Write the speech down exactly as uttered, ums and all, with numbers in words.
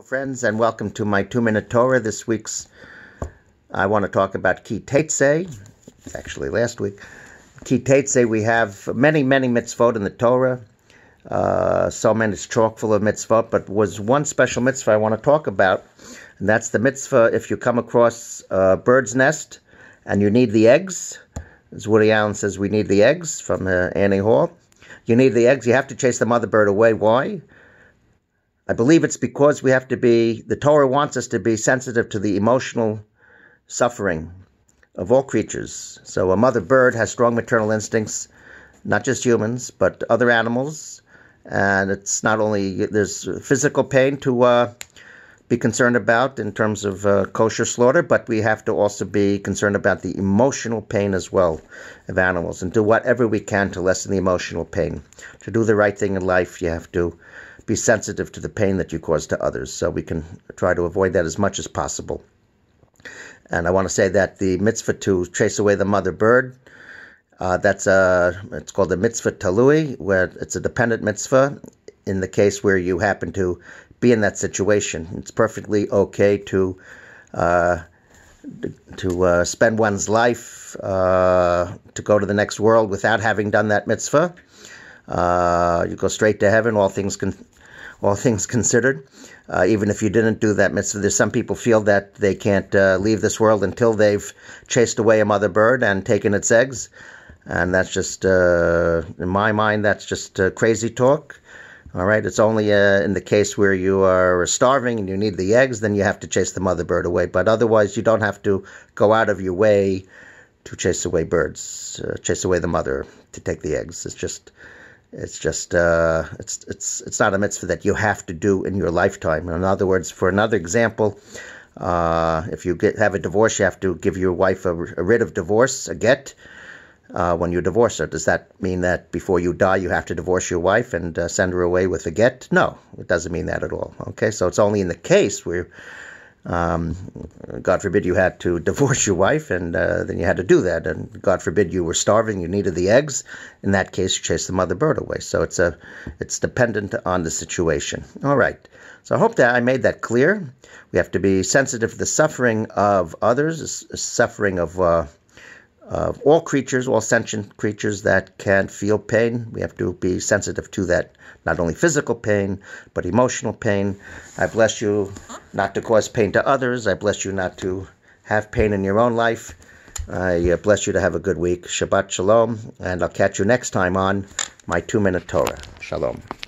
Friends, and welcome to my two-minute Torah. This week's, I want to talk about Ki Teitzei. It's actually last week. Ki Teitzei, we have many, many mitzvot in the Torah. Uh, so many, it's chock full of mitzvot, but was one special mitzvah I want to talk about, and that's the mitzvah if you come across a bird's nest and you need the eggs. As Woody Allen says, we need the eggs from uh, Annie Hall. You need the eggs, you have to chase the mother bird away. Why? I believe it's because we have to be, the Torah wants us to be sensitive to the emotional suffering of all creatures. So a mother bird has strong maternal instincts, not just humans, but other animals. And it's not only, there's physical pain to uh, be concerned about in terms of uh, kosher slaughter, but we have to also be concerned about the emotional pain as well of animals and do whatever we can to lessen the emotional pain. To do the right thing in life, you have to be sensitive to the pain that you cause to others, so we can try to avoid that as much as possible. And I want to say that the mitzvah to chase away the mother bird, uh, that's a, it's called a mitzvah talui, where it's a dependent mitzvah in the case where you happen to be in that situation. It's perfectly okay to uh, to uh, spend one's life uh, to go to the next world without having done that mitzvah. Uh, you go straight to heaven, all things con all things considered. Uh, even if you didn't do that mitzvah, there's some people feel that they can't uh, leave this world until they've chased away a mother bird and taken its eggs. And that's just, uh, in my mind, that's just uh, crazy talk. All right, it's only uh, in the case where you are starving and you need the eggs, then you have to chase the mother bird away. But otherwise, you don't have to go out of your way to chase away birds, uh, chase away the mother to take the eggs. It's just... It's just, uh, it's it's it's not a mitzvah that you have to do in your lifetime. In other words, for another example, uh, if you get have a divorce, you have to give your wife a, a writ of divorce, a get, uh, when you divorce her. Does that mean that before you die, you have to divorce your wife and uh, send her away with a get? No, it doesn't mean that at all. Okay, so it's only in the case where, Um, God forbid you had to divorce your wife, and uh, then you had to do that, and God forbid you were starving, you needed the eggs. In that case, you chase the mother bird away. So it's a, it's dependent on the situation. All right. So I hope that I made that clear. We have to be sensitive to the suffering of others, the suffering of uh, of all creatures, all sentient creatures that can feel pain. We have to be sensitive to that, not only physical pain, but emotional pain. I bless you not to cause pain to others. I bless you not to have pain in your own life. I bless you to have a good week. Shabbat Shalom, and I'll catch you next time on my two-minute Torah. Shalom.